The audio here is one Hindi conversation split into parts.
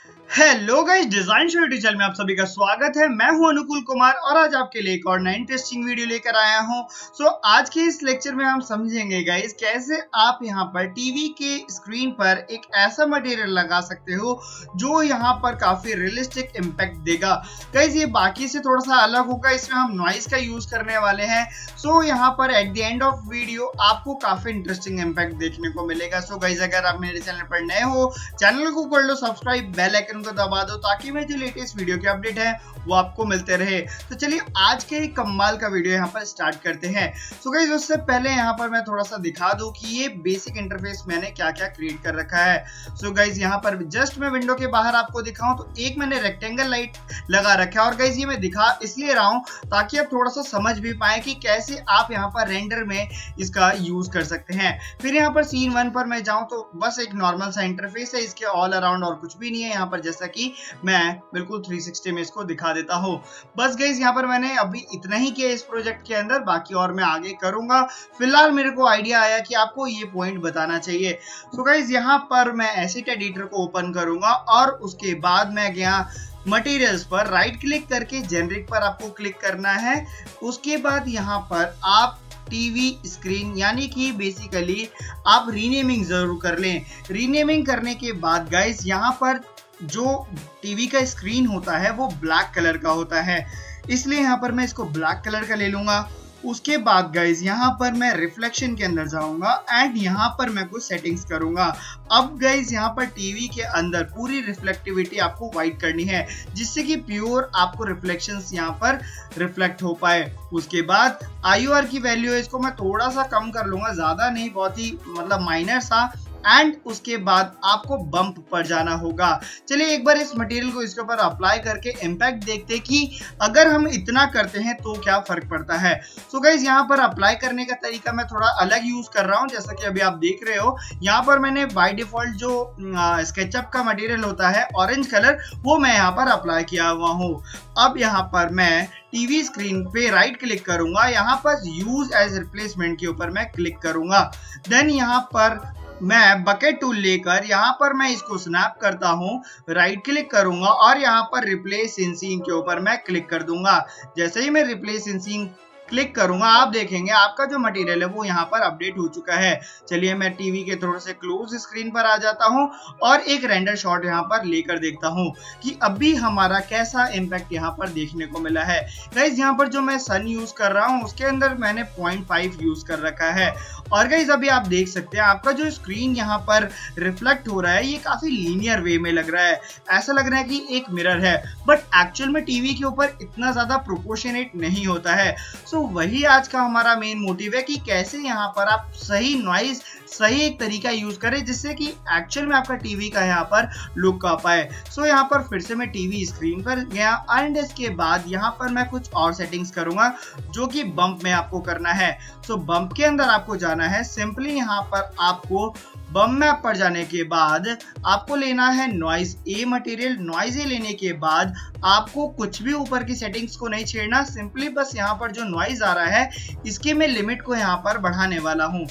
Hello guys, design show YouTube channel में आप सभी का स्वागत है। मैं हूं अनुकूल कुमार और आज आपके लिए एक और नई इंटरेस्टिंग वीडियो लेकर आया हूं। आज के इस लेक्चर में हम समझेंगे गाइस कैसे आप यहां पर टीवी के स्क्रीन पर एक ऐसा मटेरियल लगा सकते हो जो यहां पर काफी रियलिस्टिक इम्पैक्ट देगा। गाइस ये बाकी से थोड़ा सा अलग होगा, इसमें हम नॉइस का यूज करने वाले हैं। यहां पर at the end of video आपको काफी इंटरेस्टिंग इम्पैक्ट देखने को मिलेगा। गाइस अगर आप मेरे चैनल पर नए हो, चैनल को कर लो सब्सक्राइब, बेल आइकन को दबा दो ताकि मैं जो लेटेस्ट वीडियो के अपडेट है वो आपको मिलते रहे। तो चलिए आज के कमाल का वीडियो यहाँ पर स्टार्ट करते हैं। गाइस उससे पहले यहाँ पर मैं थोड़ा सा दिखा दूं कि ये बेसिक इंटरफेस मैंने क्या क्या क्रिएट कर रखा है। गाइस यहाँ पर जस्ट मैं विंडो के बाहर आपको दिखाऊं तो एक मैंने रेक्टेंगल लाइट लगा रखा है और गाइस ये मैं दिखा इसलिए रहा हूँ ताकि आप थोड़ा सा समझ भी पाए कि कैसे आप यहाँ पर रेंडर में इसका यूज कर सकते हैं। फिर यहाँ पर सीन 1 पर मैं जाऊं तो बस एक नॉर्मल सा इंटरफेस है, इसके ऑल अराउंड और कुछ भी नहीं है यहाँ पर, जैसा कि मैं बिल्कुल 360 में इसको दिखा देता हूँ। बस गाइस यहाँ पर मैंने अभी इतना ही किया इस प्रोजेक्ट के अंदर, बाकी और मैं आगे करूंगा। फिलहाल मेरे को आइडिया आया कि आपको ये पॉइंट बताना चाहिए। गाइस यहाँ पर मैं एसेट एडिटर को ओपन करूंगा और उसके बाद मैं गया मटेरियल्स पर, राइट क्लिक करके जेनरिक पर आपको क्लिक करना है। उसके बाद यहाँ पर आप टीवी स्क्रीन यानी कि बेसिकली आप रीनेमिंग जरूर कर लें। रीनेमिंग करने के बाद गाइस यहाँ पर जो टीवी का स्क्रीन होता है वो ब्लैक कलर का होता है, इसलिए यहाँ पर मैं इसको ब्लैक कलर का ले लूंगा। उसके बाद गाइस यहाँ पर मैं रिफ्लेक्शन के अंदर जाऊंगा एंड यहाँ पर मैं कुछ सेटिंग्स करूंगा। अब गाइस यहाँ पर टीवी के अंदर पूरी रिफ्लेक्टिविटी आपको वाइट करनी है जिससे कि प्योर आपको रिफ्लेक्शंस यहाँ पर रिफ्लेक्ट हो पाए। उसके बाद IOR की वैल्यू है, इसको मैं थोड़ा सा कम कर लूंगा, ज्यादा नहीं, बहुत ही मतलब माइनर सा। एंड उसके बाद आपको बम्प पर जाना होगा। चलिए एक बार इस मटेरियल को इसके ऊपर अप्लाई करके इम्पैक्ट देखते हैं कि अगर हम इतना करते हैं तो क्या फर्क पड़ता है। गाइस यहाँ पर अप्लाई करने का तरीका मैं थोड़ा अलग यूज कर रहा हूँ, जैसा कि अभी आप देख रहे हो। यहाँ पर मैंने बाय डिफॉल्ट जो स्केचअप का मटेरियल होता है ऑरेंज कलर, वो मैं यहाँ पर अप्लाई किया हुआ हूँ। अब यहाँ पर मैं टीवी स्क्रीन पे राइट क्लिक करूंगा, यहाँ पर यूज एज रिप्लेसमेंट के ऊपर मैं क्लिक करूंगा। देन यहाँ पर मैं बकेट टूल लेकर यहाँ पर मैं इसको स्नैप करता हूँ, राइट क्लिक करूंगा और यहाँ पर रिप्लेस इन सीन के ऊपर मैं क्लिक कर दूंगा। जैसे ही मैं रिप्लेस इन सीन क्लिक करूंगा आप देखेंगे आपका जो मटेरियल है वो यहाँ पर अपडेट हो चुका है। चलिए मैं टीवी के थोड़े से क्लोज स्क्रीन पर आ जाता हूँ और एक रेंडर शॉट यहाँ पर लेकर देखता हूँ कि अभी हमारा कैसा इम्पैक्ट यहाँ पर देखने को मिला है। गाइस यहाँ पर जो मैं सन यूज कर रहा हूँ उसके अंदर मैंने 0.5 यूज कर रखा है और गाइस अभी आप देख सकते हैं आपका जो स्क्रीन यहाँ पर रिफ्लेक्ट हो रहा है ये काफी लीनियर वे में लग रहा है, ऐसा लग रहा है कि एक मिरर है, बट एक्चुअल में टीवी के ऊपर इतना ज्यादा प्रोपोर्शनेट नहीं होता है। वही आज का हमारा मेन मोटिव है कि कैसे यहाँ पर आप सही नॉइज, सही एक तरीका यूज करें जिससे कि एक्चुअल में आपका टीवी का यहाँ पर लुक आ पाए। यहाँ पर फिर से मैं टीवी स्क्रीन पर गया एंड इसके बाद यहाँ पर मैं कुछ और सेटिंग्स करूंगा जो कि बम्प में आपको करना है। बम्प के अंदर आपको जाना है, सिंपली यहाँ पर आपको बम मैप पर जाने के बाद आपको लेना है noise A material. Noise A लेने के बाद आपको कुछ भी ऊपर की सेटिंग्स को नहीं छेड़ना, सिंपली बस यहाँ पर जो नॉइज आ रहा है इसके मैं लिमिट को यहाँ पर बढ़ाने वाला हूँ।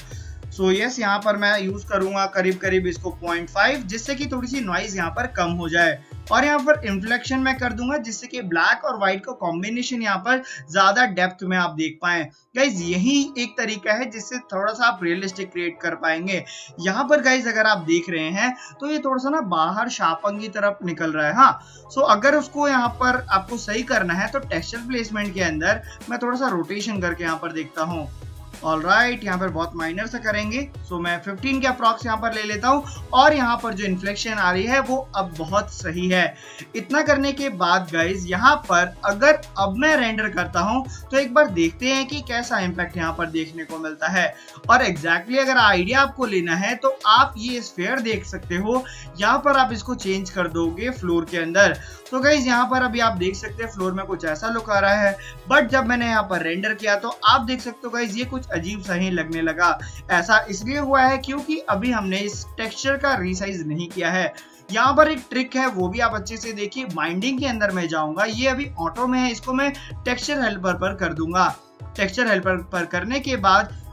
यस यहाँ पर मैं यूज करूंगा करीब करीब इसको 0.5 जिससे कि थोड़ी सी नॉइज यहाँ पर कम हो जाए और यहाँ पर इन्फ्लेक्शन मैं कर दूंगा जिससे कि ब्लैक और व्हाइट का कॉम्बिनेशन यहाँ पर ज्यादा डेप्थ में आप देख पाए। गाइज यही एक तरीका है जिससे थोड़ा सा आप रियलिस्टिक क्रिएट कर पाएंगे। यहाँ पर गाइज अगर आप देख रहे हैं तो ये थोड़ा सा ना बाहर शार्पन की तरफ निकल रहा है। हाँ अगर उसको यहाँ पर आपको सही करना है तो टेक्सचर प्लेसमेंट के अंदर मैं थोड़ा सा रोटेशन करके यहाँ पर देखता हूँ। ऑलराइट यहाँ पर बहुत माइनर सा करेंगे, मैं 15 के अप्रॉक्स यहाँ पर ले लेता हूँ और यहाँ पर जो इन्फ्लेक्शन आ रही है वो अब बहुत सही है। इतना करने के बाद गाइज यहाँ पर अगर अब मैं रेंडर करता हूँ तो एक बार देखते हैं कि कैसा इम्पैक्ट यहाँ पर देखने को मिलता है। और एग्जैक्टली अगर आइडिया आपको लेना है तो आप ये स्फीयर देख सकते हो, यहाँ पर आप इसको चेंज कर दोगे फ्लोर के अंदर। गाइज यहाँ पर अभी आप देख सकते हैं फ्लोर में कुछ ऐसा लुक आ रहा है, बट जब मैंने यहाँ पर रेंडर किया तो आप देख सकते हो गाइज ये कुछ अजीब सा ही लगने लगा। ऐसा इसलिए हुआ है क्योंकि अभी हमने इस टेक्सचर का रीसाइज नहीं किया है। यहाँ पर एक ट्रिक है वो भी आप अच्छे से देखिए, बाइंडिंग के अंदर मैं जाऊंगा, ये अभी ऑटो में है, इसको मैं टेक्सचर हेल्पर पर कर दूंगा। टेक्सचर हेल्पर पर करने के बाद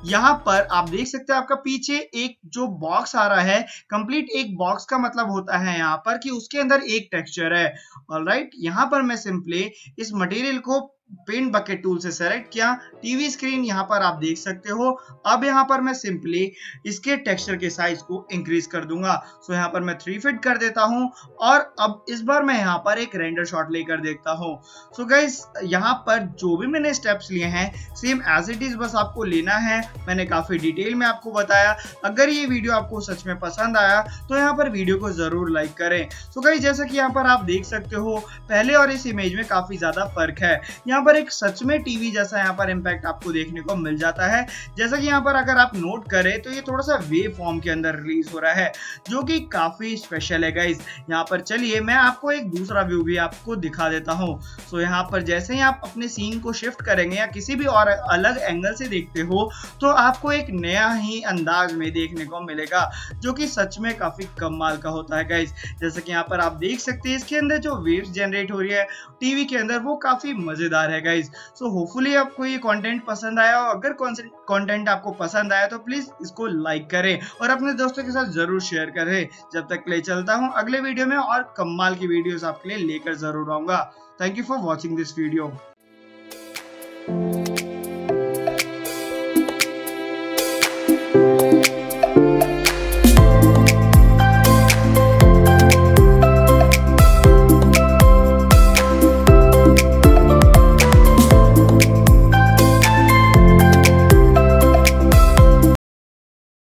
यहाँ पर आप देख सकते हैं आपका पीछे एक जो बॉक्स आ रहा है, कंप्लीट एक बॉक्स का मतलब होता है यहाँ पर कि उसके अंदर एक टेक्सचर है। ऑलराइट, यहाँ पर मैं सिंपली इस मटेरियल को पेंट बकेट टूल से सेलेक्ट किया। टीवी स्क्रीन यहाँ पर आप देख सकते हो। अब यहाँ पर मैं सिंपली इसके टेक्सचर के साइज को इंक्रीज कर दूंगा। सो यहाँ पर मैं 3 फिट कर देता हूँ और अब इस बार मैं यहाँ पर एक रेंडर शॉट लेकर देखता हूँ। सो गाइस, यहाँ पर जो भी मैंने स्टेप्स लिए हैं सेम एज इट इज बस आपको लेना है। मैंने काफी डिटेल में आपको बताया। अगर ये वीडियो आपको सच में पसंद आया तो यहाँ पर वीडियो को जरूर लाइक करें। सो गाइस, जैसा कि यहाँ पर आप देख सकते हो पहले और इस इमेज में काफी ज्यादा फर्क है। यहाँ पर एक सच में टीवी जैसा यहाँ पर इम्पैक्ट आपको देखने को मिल जाता है। जैसा कि यहाँ पर अगर आप नोट करें तो ये थोड़ा सा वेव फॉर्म के अंदर रिलीज हो रहा है, जो कि काफी स्पेशल है गाइस। यहाँ पर चलिए मैं आपको एक दूसरा व्यू भी आपको दिखा देता हूँ। सो यहाँ पर जैसे ही आप अपने सीन को शिफ्ट करेंगे या किसी भी और अलग एंगल से देखते हो तो आपको एक नया ही अंदाज में देखने को मिलेगा, जो कि सच में काफी कमाल का होता है गाइस। जैसे कि यहाँ पर आप देख सकते हैं इसके अंदर जो वेव्स जनरेट हो रही है टीवी के अंदर वो काफी मजेदार है गाइस। सो होपफुली आपको ये कंटेंट पसंद आया हो। अगर कंटेंट आपको पसंद आया तो प्लीज इसको लाइक करें और अपने दोस्तों के साथ जरूर शेयर करें। जब तक के लिए चलता हूं, अगले वीडियो में और कमाल की वीडियोस आपके लिए लेकर जरूर आऊंगा। Thank you for watching this video.